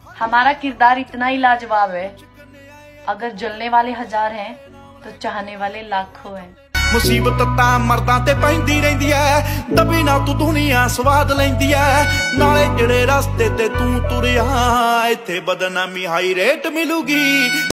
हमारा किरदार इतना ही लाजवाब है, अगर जलने वाले 1000 हैं तो चाहने वाले लाखों हैं। मुसीबत ता मर्दां ते पैंदी रहिंदी ऐ, दबी ना तू दुनिया स्वाद लैंदी ऐ। नाले जेड़े रस्ते ते तू तुरिया, इत्थे बदनामी हाई रेट मिलूगी।